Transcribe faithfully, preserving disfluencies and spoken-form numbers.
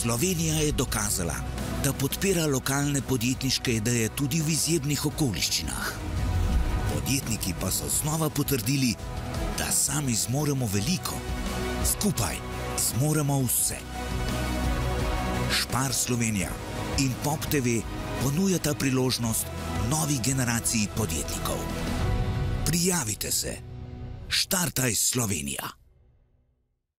Slovenija je dokazala, da podpira lokalne podjetniške ideje tudi v izjemnih okoliščinah. Podjetniki pa so znova potrdili, da sami zmoremo veliko, skupaj zmoremo vse. Spar Slovenija in Pop T V ponujata priložnost novi generaciji podjetnikov. Prijavite se. Štartaj Slovenija!